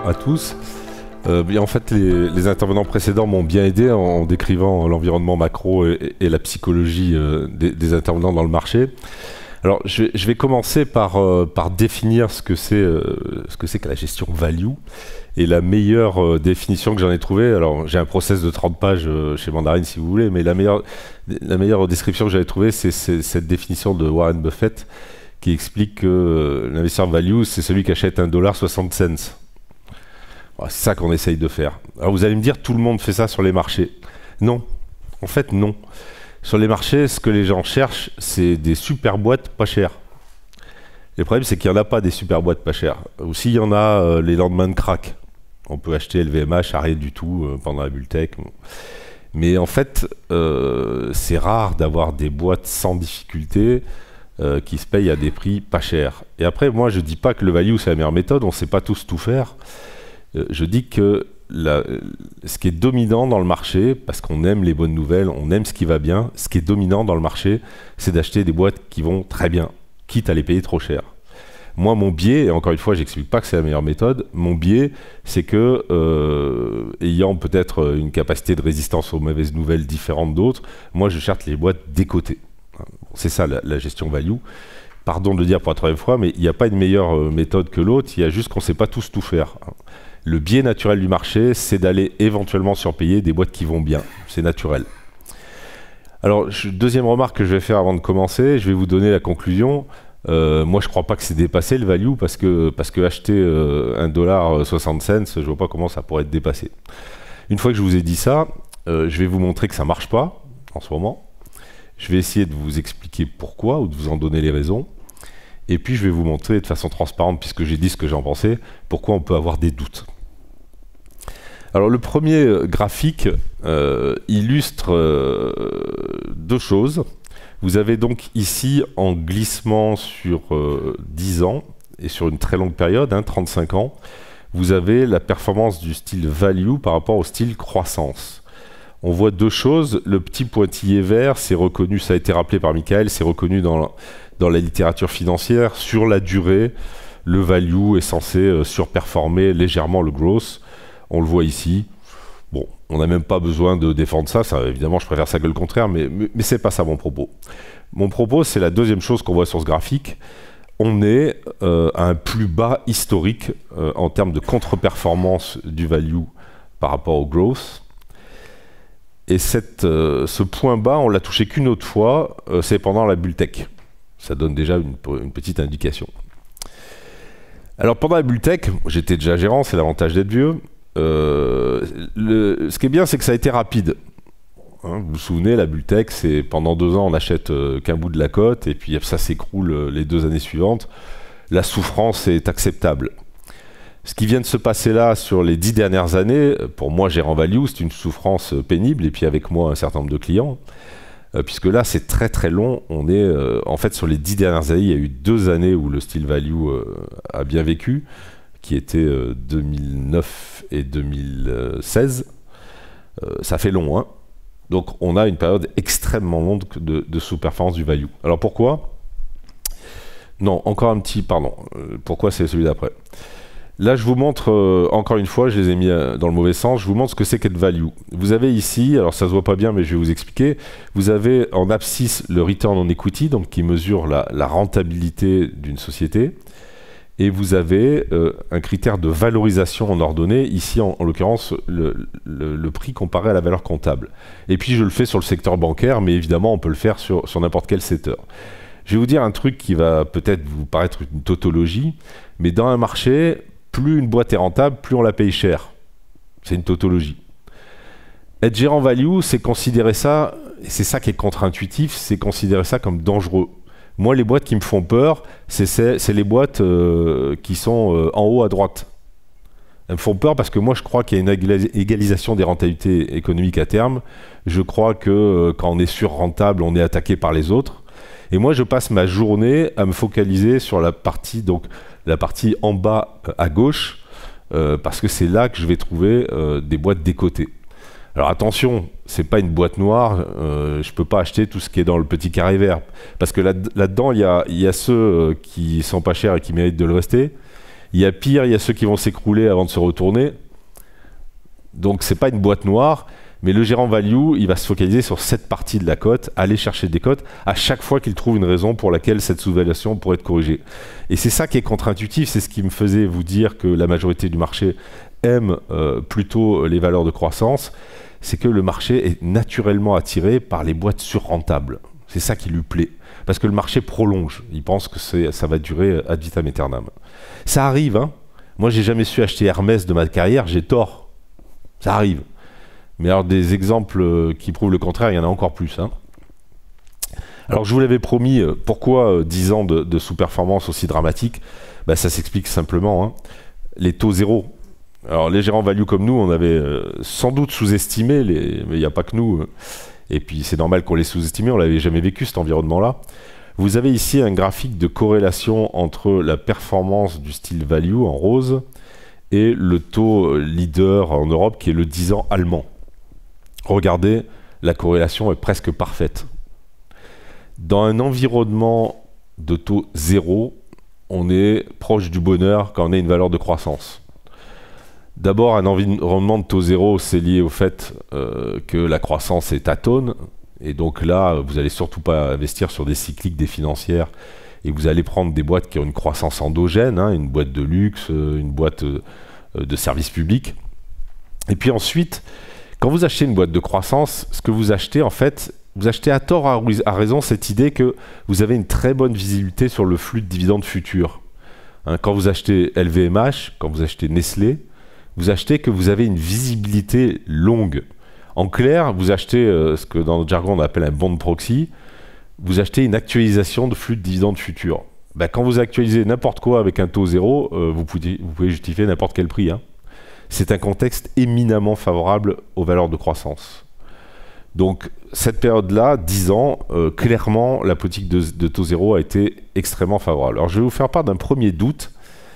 à tous. Bien, en fait, les intervenants précédents m'ont bien aidé en décrivant l'environnement macro et la psychologie des intervenants dans le marché. Alors, je vais commencer par définir ce que c'est que la gestion value. Et la meilleure définition que j'en ai trouvée, alors j'ai un process de 30 pages chez Mandarin si vous voulez, mais la meilleure description que j'avais trouvée, c'est cette définition de Warren Buffett qui explique que l'investisseur value, c'est celui qui achète $1,60. C'est ça qu'on essaye de faire. Alors vous allez me dire, tout le monde fait ça sur les marchés. Non, en fait non. Sur les marchés, ce que les gens cherchent, c'est des super boîtes pas chères. Le problème, c'est qu'il n'y en a pas des super boîtes pas chères. Ou s'il y en a, les lendemains de crack. On peut acheter LVMH à rien du tout pendant la bull tech. Mais en fait, c'est rare d'avoir des boîtes sans difficulté qui se payent à des prix pas chers. Et après, moi, je ne dis pas que le value, c'est la meilleure méthode. On ne sait pas tous tout faire. Je dis que ce qui est dominant dans le marché, parce qu'on aime les bonnes nouvelles, on aime ce qui va bien, ce qui est dominant dans le marché, c'est d'acheter des boîtes qui vont très bien, quitte à les payer trop cher. Moi, mon biais, et encore une fois, j'explique pas que c'est la meilleure méthode, mon biais, c'est que, ayant peut-être une capacité de résistance aux mauvaises nouvelles différente d'autres, moi, je cherche les boîtes décotées. C'est ça, la gestion value. Pardon de le dire pour la troisième fois, mais il n'y a pas une meilleure méthode que l'autre, il y a juste qu'on ne sait pas tous tout faire. Le biais naturel du marché, c'est d'aller éventuellement surpayer des boîtes qui vont bien. C'est naturel. Alors, deuxième remarque que je vais faire avant de commencer, je vais vous donner la conclusion. Moi, je ne crois pas que c'est dépassé le value parce que acheter $1,60, je ne vois pas comment ça pourrait être dépassé. Une fois que je vous ai dit ça, je vais vous montrer que ça ne marche pas en ce moment. Je vais essayer de vous expliquer pourquoi ou de vous en donner les raisons. Et puis, je vais vous montrer de façon transparente, puisque j'ai dit ce que j'en pensais, pourquoi on peut avoir des doutes. Alors, le premier graphique illustre deux choses. Vous avez donc ici, en glissement sur 10 ans, et sur une très longue période, 35 ans, vous avez la performance du style value par rapport au style croissance. On voit deux choses. Le petit pointillé vert, c'est reconnu, ça a été rappelé par Michael, c'est reconnu dans la littérature financière. Sur la durée, le value est censé surperformer légèrement le growth. On le voit ici. Bon, on n'a même pas besoin de défendre ça. Évidemment, je préfère ça que le contraire, mais ce n'est pas ça mon propos. Mon propos, c'est la deuxième chose qu'on voit sur ce graphique. On est à un plus bas historique en termes de contre-performance du value par rapport au growth. Et ce point bas, on l'a touché qu'une autre fois, c'est pendant la bull tech. Ça donne déjà une petite indication. Alors pendant la bull tech, j'étais déjà gérant, c'est l'avantage d'être vieux. Ce qui est bien, c'est que ça a été rapide. Hein, vous vous souvenez, la bull tech, c'est pendant 2 ans, on n'achète qu'un bout de la cote, et puis ça s'écroule les 2 années suivantes. La souffrance est acceptable. Ce qui vient de se passer là sur les 10 dernières années, pour moi, gérant value, c'est une souffrance pénible, et puis avec moi, un certain nombre de clients. Puisque là, c'est très très long. On est, en fait, sur les 10 dernières années, il y a eu 2 années où le style value a bien vécu, qui étaient 2009 et 2016. Ça fait long, hein. Donc, on a une période extrêmement longue de sous-performance du value. Alors, pourquoi? Non, encore un petit, pardon. Pourquoi c'est celui d'après? Là, je vous montre, encore une fois, je les ai mis dans le mauvais sens, je vous montre ce que c'est qu'être value. Vous avez ici, alors ça se voit pas bien, mais je vais vous expliquer, vous avez en abscisse le return on equity, donc qui mesure la rentabilité d'une société, et vous avez un critère de valorisation en ordonnée, ici en l'occurrence le prix comparé à la valeur comptable. Et puis je le fais sur le secteur bancaire, mais évidemment on peut le faire sur n'importe quel secteur. Je vais vous dire un truc qui va peut-être vous paraître une tautologie, mais dans un marché, plus une boîte est rentable, plus on la paye cher. C'est une tautologie. Être gérant value, c'est considérer ça, et c'est ça qui est contre-intuitif, c'est considérer ça comme dangereux. Moi, les boîtes qui me font peur, c'est les boîtes qui sont en haut à droite. Elles me font peur parce que moi, je crois qu'il y a une égalisation des rentabilités économiques à terme. Je crois que quand on est sur-rentable, on est attaqué par les autres. Et moi, je passe ma journée à me focaliser sur la partie en bas à gauche, parce que c'est là que je vais trouver des boîtes décotées. Alors attention, c'est pas une boîte noire, je peux pas acheter tout ce qui est dans le petit carré vert, parce que là-dedans, il y a ceux qui sont pas chers et qui méritent de le rester, Il y a pire, il y a ceux qui vont s'écrouler avant de se retourner. Donc c'est pas une boîte noire, mais le gérant value, il va se focaliser sur cette partie de la cote, aller chercher des cotes à chaque fois qu'il trouve une raison pour laquelle cette sous-valuation pourrait être corrigée. Et c'est ça qui est contre-intuitif, c'est ce qui me faisait vous dire que la majorité du marché aime plutôt les valeurs de croissance, c'est que le marché est naturellement attiré par les boîtes surrentables. C'est ça qui lui plaît, parce que le marché prolonge, il pense que ça va durer ad vitam aeternam. Ça arrive, hein. Moi j'ai jamais su acheter Hermès de ma carrière, j'ai tort. Ça arrive. Mais alors des exemples qui prouvent le contraire, il y en a encore plus. Hein. Alors je vous l'avais promis, pourquoi 10 ans de sous-performance aussi dramatique? Ça s'explique simplement. Hein. Les taux zéro. Alors les gérants value comme nous, on avait sans doute sous-estimé, mais il n'y a pas que nous. Et puis c'est normal qu'on les sous-estimé, on l'avait jamais vécu cet environnement-là. Vous avez ici un graphique de corrélation entre la performance du style value en rose et le taux leader en Europe qui est le 10 ans allemand. Regardez, la corrélation est presque parfaite. Dans un environnement de taux zéro, on est proche du bonheur quand on a une valeur de croissance. D'abord, un environnement de taux zéro, c'est lié au fait que la croissance est atone. Et donc là, vous n'allez surtout pas investir sur des cycliques, des financières, et vous allez prendre des boîtes qui ont une croissance endogène, hein, une boîte de luxe, une boîte de services publics. Et puis ensuite, quand vous achetez une boîte de croissance, ce que vous achetez, en fait, vous achetez à tort, à raison, cette idée que vous avez une très bonne visibilité sur le flux de dividendes futurs. Hein, quand vous achetez LVMH, quand vous achetez Nestlé, vous achetez que vous avez une visibilité longue. En clair, vous achetez ce que dans notre jargon on appelle un bond proxy, vous achetez une actualisation de flux de dividendes futurs. Quand vous actualisez n'importe quoi avec un taux zéro, vous pouvez justifier n'importe quel prix. Hein. C'est un contexte éminemment favorable aux valeurs de croissance. Donc cette période-là, 10 ans, clairement la politique de taux zéro a été extrêmement favorable. Alors je vais vous faire part d'un premier doute.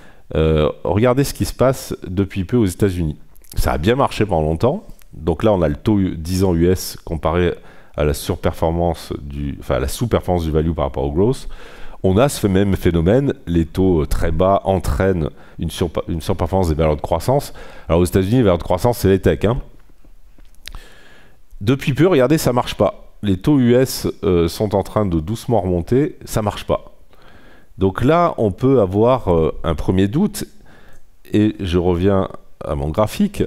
Regardez ce qui se passe depuis peu aux États-Unis. Ça a bien marché pendant longtemps. Donc là, on a le taux 10 ans US comparé à la surperformance à la sous-performance du value par rapport au growth. On a ce même phénomène, les taux très bas entraînent une surperformance des valeurs de croissance. Alors aux États-Unis, les valeurs de croissance, c'est les tech. Hein. Depuis peu, regardez, ça marche pas. Les taux US sont en train de doucement remonter, ça marche pas. Donc là, on peut avoir un premier doute, et je reviens à mon graphique.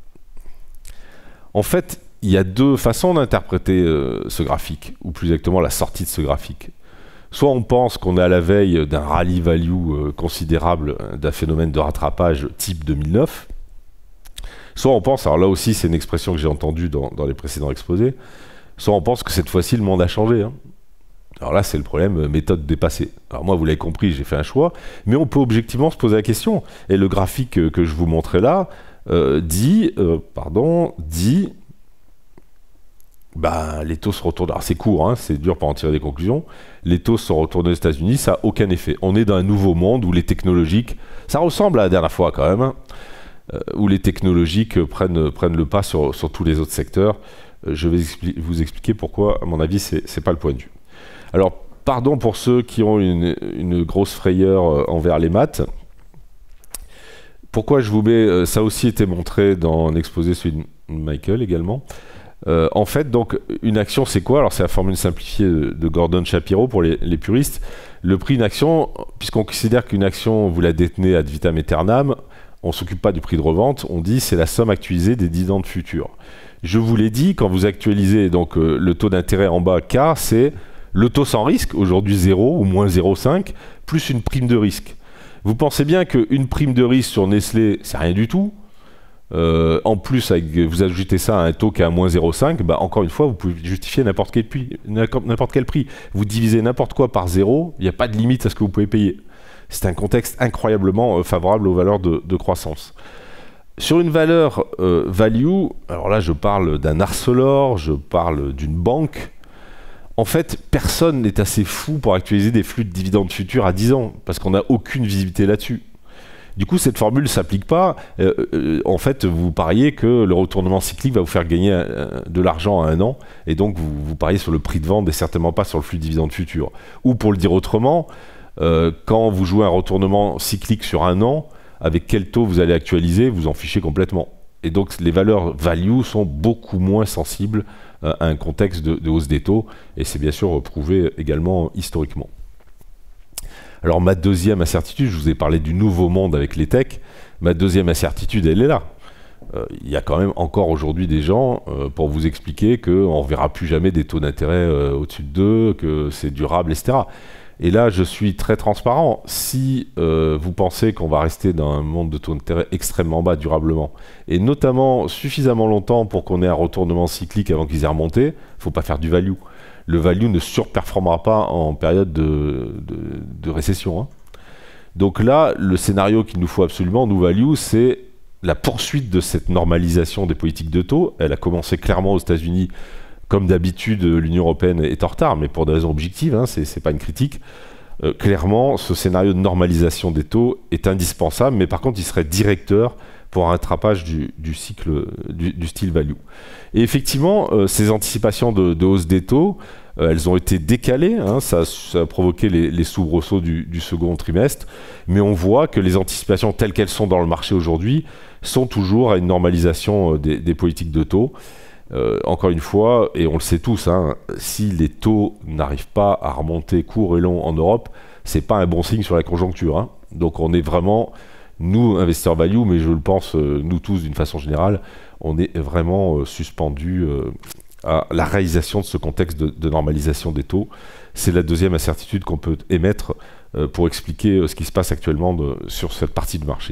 En fait, il y a deux façons d'interpréter ce graphique, ou plus exactement la sortie de ce graphique. Soit on pense qu'on est à la veille d'un rallye value considérable, d'un phénomène de rattrapage type 2009. Soit on pense, alors là aussi c'est une expression que j'ai entendue dans les précédents exposés, soit on pense que cette fois-ci le monde a changé. Hein. Alors là c'est le problème méthode dépassée. Alors moi vous l'avez compris, j'ai fait un choix, mais on peut objectivement se poser la question. Et le graphique que je vous montrais là dit les taux se retournent. Alors c'est court, hein, c'est dur pour en tirer des conclusions. Les taux sont retournés aux États-Unis, ça n'a aucun effet. On est dans un nouveau monde où les technologiques, ça ressemble à la dernière fois quand même, hein, où les technologiques prennent le pas sur tous les autres secteurs. Je vais vous expliquer pourquoi, à mon avis, c'est pas le point de vue. Alors, pardon pour ceux qui ont une grosse frayeur envers les maths. Pourquoi je vous mets, ça a aussi été montré dans un exposé celui de Michael également. En fait, donc, une action, c'est quoi? Alors, c'est la formule simplifiée de Gordon Shapiro pour les puristes. Le prix d'une action, puisqu'on considère qu'une action, vous la détenez ad vitam aeternam, on ne s'occupe pas du prix de revente, on dit c'est la somme actualisée des dividendes futurs. Je vous l'ai dit, quand vous actualisez donc, le taux d'intérêt en bas K, c'est le taux sans risque, aujourd'hui 0 ou moins 0,5, plus une prime de risque. Vous pensez bien qu'une prime de risque sur Nestlé, c'est rien du tout. En plus, vous ajoutez ça à un taux qui est à moins 0,5, encore une fois, vous pouvez justifier n'importe quel prix. Vous divisez n'importe quoi par 0, il n'y a pas de limite à ce que vous pouvez payer. C'est un contexte incroyablement favorable aux valeurs de croissance. Sur une valeur value, alors là je parle d'un Arcelor, je parle d'une banque. En fait, personne n'est assez fou pour actualiser des flux de dividendes futurs à 10 ans, parce qu'on n'a aucune visibilité là-dessus. Du coup, cette formule ne s'applique pas. En fait, vous pariez que le retournement cyclique va vous faire gagner de l'argent à un an, et donc vous pariez sur le prix de vente et certainement pas sur le flux de dividendes futurs. Ou pour le dire autrement, quand vous jouez un retournement cyclique sur un an, avec quel taux vous allez actualiser, vous en fichez complètement. Et donc les valeurs value sont beaucoup moins sensibles à un contexte de hausse des taux, et c'est bien sûr prouvé également historiquement. Alors ma deuxième incertitude, je vous ai parlé du nouveau monde avec les techs, ma deuxième incertitude, elle est là. Il y a quand même encore aujourd'hui des gens pour vous expliquer qu'on ne reverra plus jamais des taux d'intérêt au-dessus de 2, que c'est durable, etc. Et là, je suis très transparent. Si vous pensez qu'on va rester dans un monde de taux d'intérêt extrêmement bas durablement, et notamment suffisamment longtemps pour qu'on ait un retournement cyclique avant qu'ils aient remonté, il ne faut pas faire du value. Le value ne surperformera pas en période de récession, hein. Donc là, le scénario qu'il nous faut absolument, nous value, c'est la poursuite de cette normalisation des politiques de taux. Elle a commencé clairement aux États-Unis. Comme d'habitude, l'Union européenne est en retard, mais pour des raisons objectives, hein, c'est pas une critique. Clairement, ce scénario de normalisation des taux est indispensable, mais par contre, il serait directeur pour un rattrapage du cycle du style value. Et effectivement, ces anticipations de hausse des taux, elles ont été décalées, hein, ça a provoqué les soubresauts du second trimestre, mais on voit que les anticipations telles qu'elles sont dans le marché aujourd'hui sont toujours à une normalisation des politiques de taux. Encore une fois, et on le sait tous, hein, si les taux n'arrivent pas à remonter court et long en Europe, c'est pas un bon signe sur la conjoncture, hein. Donc on est vraiment, nous, investisseurs value, mais je le pense, nous tous d'une façon générale, on est vraiment suspendus à la réalisation de ce contexte de normalisation des taux. C'est la deuxième incertitude qu'on peut émettre pour expliquer ce qui se passe actuellement sur cette partie du marché.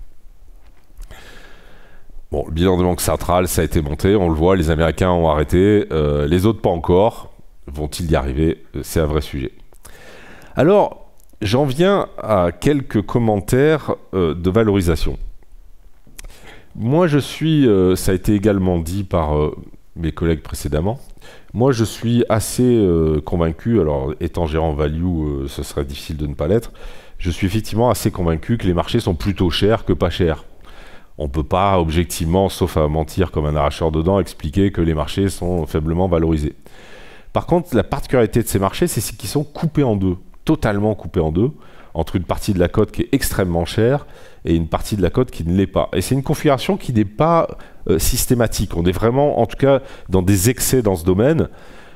Bon, le bilan de banque centrale, ça a été monté, on le voit, les Américains ont arrêté, les autres pas encore. Vont-ils y arriver? C'est un vrai sujet. Alors, j'en viens à quelques commentaires de valorisation. Moi, je suis, ça a été également dit par mes collègues précédemment, moi je suis assez convaincu, alors étant gérant value, ce serait difficile de ne pas l'être, je suis effectivement assez convaincu que les marchés sont plutôt chers que pas chers. On ne peut pas objectivement, sauf à mentir comme un arracheur de dents, expliquer que les marchés sont faiblement valorisés. Par contre, la particularité de ces marchés, c'est qu'ils sont coupés en deux, totalement coupés en deux, entre une partie de la cote qui est extrêmement chère et une partie de la cote qui ne l'est pas. Et c'est une configuration qui n'est pas systématique. On est vraiment, en tout cas, dans des excès dans ce domaine.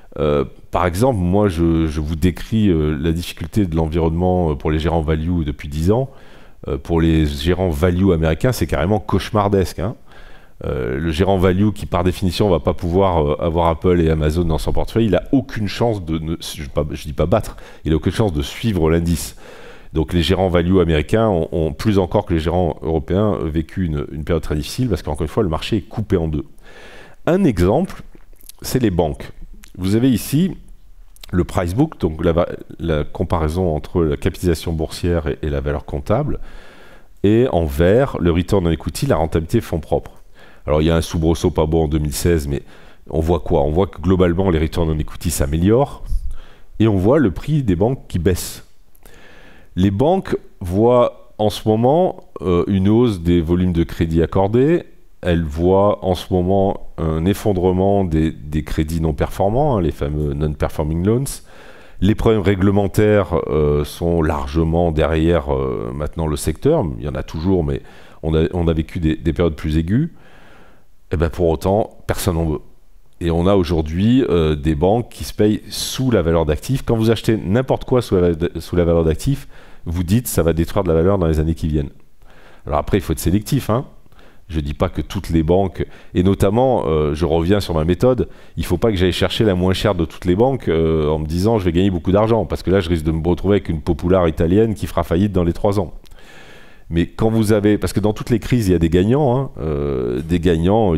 Par exemple, moi, je vous décris la difficulté de l'environnement pour les gérants value depuis 10 ans. Pour les gérants value américains, c'est carrément cauchemardesque, hein. Le gérant value qui, par définition, ne va pas pouvoir avoir Apple et Amazon dans son portefeuille, il n'a aucune chance de, je ne dis pas battre, il n'a aucune chance de suivre l'indice. Donc les gérants value américains ont plus encore que les gérants européens vécu une période très difficile parce qu'encore une fois, le marché est coupé en deux. Un exemple, c'est les banques. Vous avez ici le price book, donc la comparaison entre la capitalisation boursière et la valeur comptable, et en vert, le return on equity, la rentabilité fonds propres. Alors il y a un soubresaut pas bon en 2016, mais on voit quoi? On voit que globalement les return on equity s'améliorent, et on voit le prix des banques qui baisse. Les banques voient en ce moment une hausse des volumes de crédits accordés. Elles voient en ce moment un effondrement des crédits non performants, hein, les fameux non-performing loans. Les problèmes réglementaires sont largement derrière maintenant le secteur. Il y en a toujours, mais on a vécu des périodes plus aiguës. Et bien pour autant, personne n'en veut. Et on a aujourd'hui des banques qui se payent sous la valeur d'actifs. Quand vous achetez n'importe quoi sous la valeur d'actifs, vous dites ça va détruire de la valeur dans les années qui viennent. Alors après, il faut être sélectif, hein. Je ne dis pas que toutes les banques, et notamment, je reviens sur ma méthode, il ne faut pas que j'aille chercher la moins chère de toutes les banques en me disant je vais gagner beaucoup d'argent, parce que là je risque de me retrouver avec une Populaire italienne qui fera faillite dans les 3 ans. Mais quand vous avez, parce que dans toutes les crises il y a des gagnants, hein, des gagnants,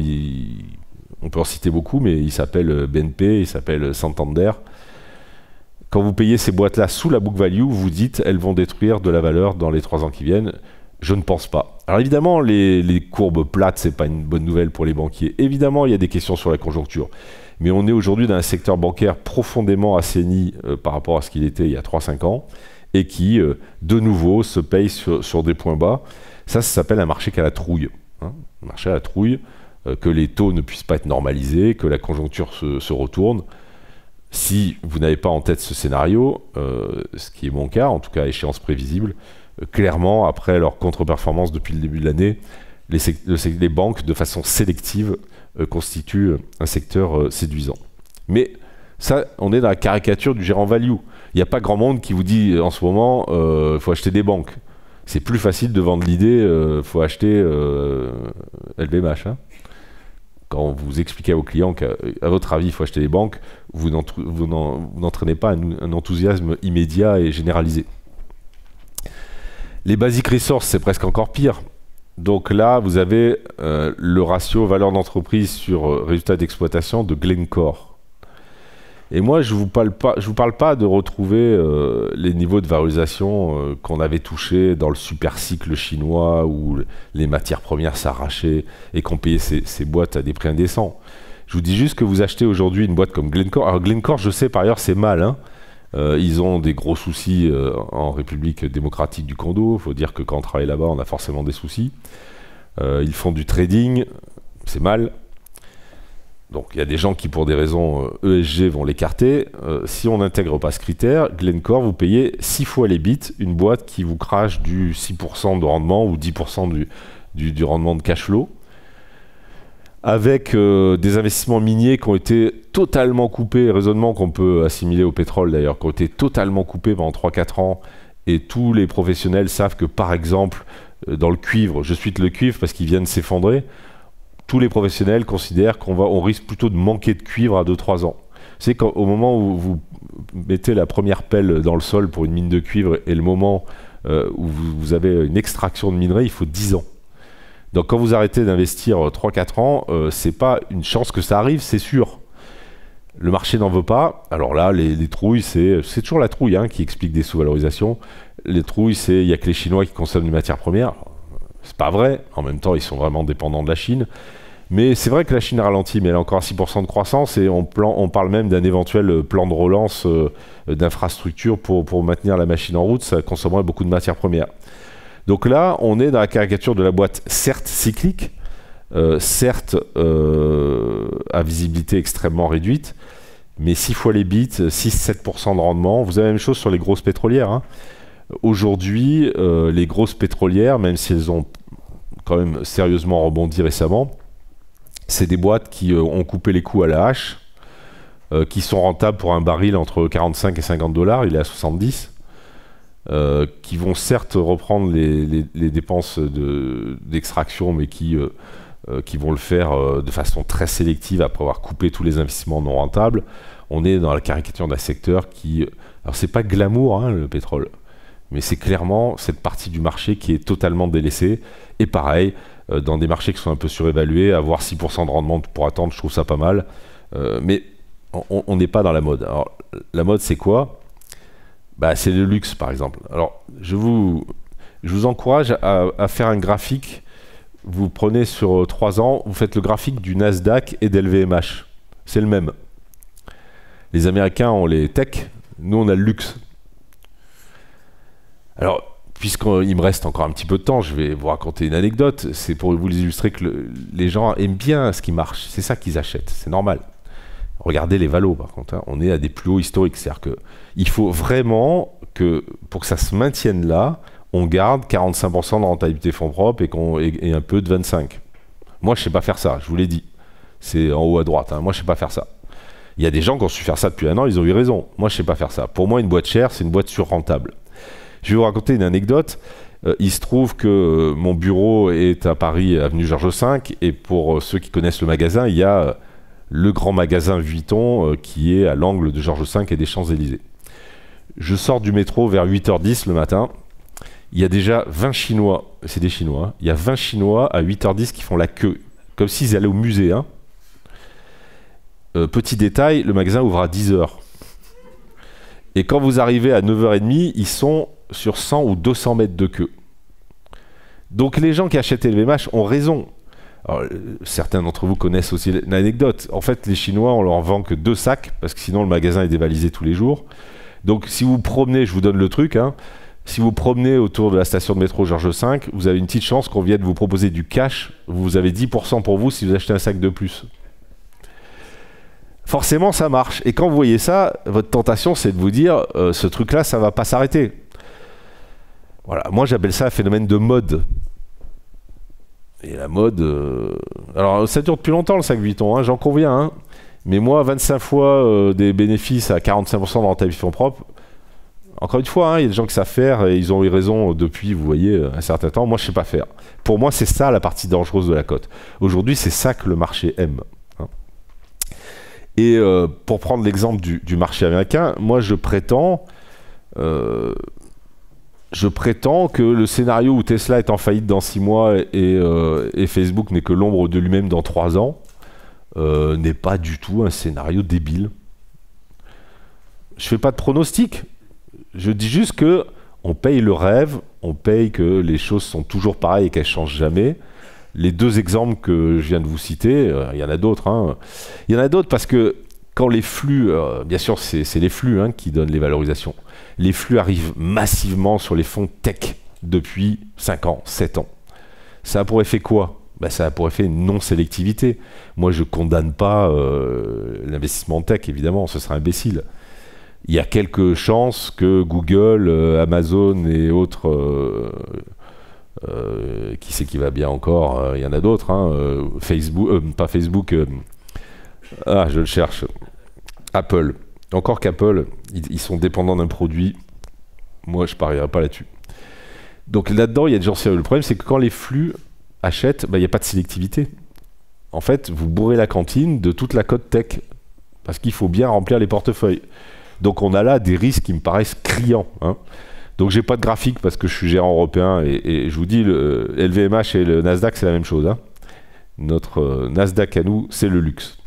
on peut en citer beaucoup, mais ils s'appellent BNP, ils s'appellent Santander. Quand vous payez ces boîtes-là sous la book value, vous dites elles vont détruire de la valeur dans les 3 ans qui viennent. Je ne pense pas. Alors évidemment, les courbes plates, c'est pas une bonne nouvelle pour les banquiers. Évidemment, il y a des questions sur la conjoncture. Mais on est aujourd'hui dans un secteur bancaire profondément assaini par rapport à ce qu'il était il y a 3-5 ans et qui, de nouveau, se paye sur des points bas. Ça s'appelle un marché qui a la trouille, hein. Un marché à la trouille, que les taux ne puissent pas être normalisés, que la conjoncture se retourne. Si vous n'avez pas en tête ce scénario, ce qui est mon cas, en tout cas à échéance prévisible, clairement, après leur contre-performance depuis le début de l'année, les banques, de façon sélective, constituent un secteur séduisant. Mais ça, on est dans la caricature du gérant value. Il n'y a pas grand monde qui vous dit en ce moment, faut acheter des banques. C'est plus facile de vendre l'idée, faut acheter LVMH. Hein. Quand vous expliquez à vos clients qu'à votre avis, il faut acheter des banques, vous n'entraînez pas un enthousiasme immédiat et généralisé. Les basic resources, c'est presque encore pire. Donc là, vous avez le ratio valeur d'entreprise sur résultat d'exploitation de Glencore. Et moi, je vous parle pas de retrouver les niveaux de valorisation qu'on avait touchés dans le super cycle chinois où les matières premières s'arrachaient et qu'on payait ces boîtes à des prix indécents. Je vous dis juste que vous achetez aujourd'hui une boîte comme Glencore. Alors Glencore, je sais par ailleurs, c'est mal. Hein. Ils ont des gros soucis en République démocratique du Congo. Il faut dire que quand on travaille là-bas, on a forcément des soucis. Ils font du trading, c'est mal. Donc il y a des gens qui, pour des raisons ESG, vont l'écarter. Si on n'intègre pas ce critère, Glencore, vous payez 6 fois les bits, une boîte qui vous crache du 6% de rendement ou 10% du rendement de cash flow, avec des investissements miniers qui ont été totalement coupés, raisonnement qu'on peut assimiler au pétrole d'ailleurs, qui ont été totalement coupés pendant 3-4 ans, et tous les professionnels savent que par exemple, dans le cuivre, je cite le cuivre parce qu'il vient de s'effondrer, tous les professionnels considèrent qu'on risque plutôt de manquer de cuivre à 2-3 ans. C'est qu'au moment où vous mettez la première pelle dans le sol pour une mine de cuivre et le moment où vous avez une extraction de minerai, il faut 10 ans. Donc quand vous arrêtez d'investir 3-4 ans, c'est pas une chance que ça arrive, c'est sûr. Le marché n'en veut pas. Alors là, les trouilles, c'est toujours la trouille hein, qui explique des sous-valorisations. Les trouilles, c'est il n'y a que les Chinois qui consomment des matières premières. C'est pas vrai. En même temps, ils sont vraiment dépendants de la Chine. Mais c'est vrai que la Chine ralentit, mais elle a encore 6% de croissance et on parle même d'un éventuel plan de relance d'infrastructures pour maintenir la machine en route. Ça consommerait beaucoup de matières premières. Donc là, on est dans la caricature de la boîte, certes cyclique, certes à visibilité extrêmement réduite, mais 6 fois les bits, 6-7% de rendement. Vous avez la même chose sur les grosses pétrolières. Hein. Aujourd'hui, les grosses pétrolières, même si elles ont quand même sérieusement rebondi récemment, c'est des boîtes qui ont coupé les coûts à la hache, qui sont rentables pour un baril entre 45 et 50 $, il est à 70, qui vont certes reprendre les dépenses d'extraction, mais qui vont le faire de façon très sélective après avoir coupé tous les investissements non rentables. On est dans la caricature d'un secteur qui... Alors c'est pas glamour, hein, le pétrole, mais c'est clairement cette partie du marché qui est totalement délaissée. Et pareil, dans des marchés qui sont un peu surévalués, avoir 6% de rendement pour attendre, je trouve ça pas mal. Mais on n'est pas dans la mode. Alors, la mode, c'est quoi ? Bah, c'est le luxe, par exemple. Alors, je vous encourage à faire un graphique. Vous prenez sur 3 ans, vous faites le graphique du Nasdaq et d'LVMH. C'est le même. Les Américains ont les tech, nous on a le luxe. Alors, puisqu'il me reste encore un petit peu de temps, je vais vous raconter une anecdote. C'est pour vous illustrer que les gens aiment bien ce qui marche. C'est ça qu'ils achètent, c'est normal. Regardez les valos, par contre. Hein, on est à des plus hauts historiques. C'est-à-dire qu'il faut vraiment que, pour que ça se maintienne là, on garde 45% de rentabilité fonds propres et un peu de 25%. Moi, je ne sais pas faire ça, je vous l'ai dit. C'est en haut à droite. Hein, moi, je ne sais pas faire ça. Il y a des gens qui ont su faire ça depuis 1 an, ils ont eu raison. Moi, je ne sais pas faire ça. Pour moi, une boîte chère, c'est une boîte surrentable. Je vais vous raconter une anecdote. Il se trouve que mon bureau est à Paris, avenue Georges V, et pour ceux qui connaissent le magasin, il y a le grand magasin Vuitton qui est à l'angle de Georges V et des Champs-Élysées. Je sors du métro vers 8h10 le matin. Il y a déjà 20 Chinois, c'est des Chinois, hein, il y a 20 Chinois à 8h10 qui font la queue, comme s'ils allaient au musée. Hein. Petit détail, le magasin ouvre à 10h. Et quand vous arrivez à 9h30, ils sont sur 100 ou 200 mètres de queue. Donc les gens qui achètent LVMH ont raison. Alors, certains d'entre vous connaissent aussi l'anecdote. En fait, les Chinois, on leur vend que 2 sacs, parce que sinon le magasin est dévalisé tous les jours. Donc si vous promenez, je vous donne le truc, hein, si vous promenez autour de la station de métro Georges V, vous avez une petite chance qu'on vienne vous proposer du cash. Vous avez 10% pour vous si vous achetez un sac de plus. Forcément, ça marche. Et quand vous voyez ça, votre tentation, c'est de vous dire ce truc-là, ça ne va pas s'arrêter. Voilà, moi j'appelle ça un phénomène de mode. Et la mode... Alors ça dure depuis longtemps le sac Vuitton, hein, j'en conviens. Hein. Mais moi, 25 fois des bénéfices à 45% de rentabilité fonds propres, encore une fois, il y a des gens qui savent faire et ils ont eu raison depuis, vous voyez, un certain temps. Moi, je ne sais pas faire. Pour moi, c'est ça la partie dangereuse de la cote. Aujourd'hui, c'est ça que le marché aime. Hein. Et pour prendre l'exemple du marché américain, moi, je prétends que le scénario où Tesla est en faillite dans 6 mois et Facebook n'est que l'ombre de lui-même dans 3 ans n'est pas du tout un scénario débile. Je fais pas de pronostic. Je dis juste que on paye le rêve, on paye que les choses sont toujours pareilles et qu'elles changent jamais. Les 2 exemples que je viens de vous citer, il y en a d'autres. Hein. Il y en a d'autres parce que quand les flux, bien sûr c'est les flux qui donnent les valorisations. Les flux arrivent massivement sur les fonds tech depuis 5 ans, 7 ans. Ça a pour effet quoi ? Ça a pour effet une non-sélectivité. Moi, je ne condamne pas l'investissement en tech, évidemment, ce serait imbécile. Il y a quelques chances que Google, Amazon et autres, qui c'est qui va bien encore, il y en a d'autres, hein, Facebook, pas Facebook, je le cherche, Apple. Encore qu'Apple, ils sont dépendants d'un produit, moi je ne parierais pas là-dessus. Donc là-dedans, il y a des gens sérieux. Le problème, c'est que quand les flux achètent, il n'y a pas de sélectivité. En fait, vous bourrez la cantine de toute la cote tech, parce qu'il faut bien remplir les portefeuilles. Donc on a là des risques qui me paraissent criants. Hein. Donc j'ai pas de graphique parce que je suis gérant européen et je vous dis, le LVMH et le Nasdaq, c'est la même chose. Hein. Notre Nasdaq à nous, c'est le luxe.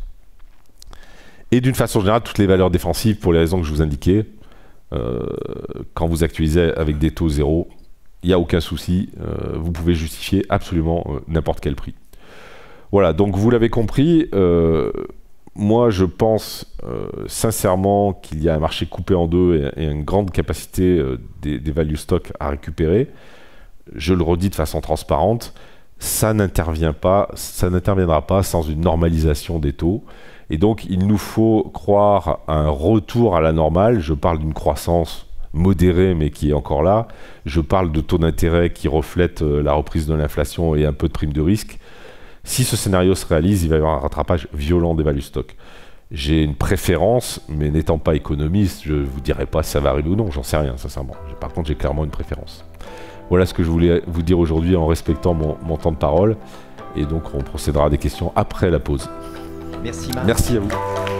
Et d'une façon générale, toutes les valeurs défensives, pour les raisons que je vous indiquais, quand vous actualisez avec des taux zéro, il n'y a aucun souci, vous pouvez justifier absolument n'importe quel prix. Voilà, donc vous l'avez compris, moi je pense sincèrement qu'il y a un marché coupé en deux et une grande capacité des value stocks à récupérer. Je le redis de façon transparente, ça n'interviendra pas sans une normalisation des taux. Et donc il nous faut croire à un retour à la normale. Je parle d'une croissance modérée mais qui est encore là. Je parle de taux d'intérêt qui reflètent la reprise de l'inflation et un peu de prime de risque. Si ce scénario se réalise, il va y avoir un rattrapage violent des value stocks. J'ai une préférence, mais n'étant pas économiste, je ne vous dirai pas si ça va arriver ou non, j'en sais rien, sincèrement. Par contre, j'ai clairement une préférence. Voilà ce que je voulais vous dire aujourd'hui en respectant mon temps de parole. Et donc, on procédera à des questions après la pause. Merci Marc. Merci à vous.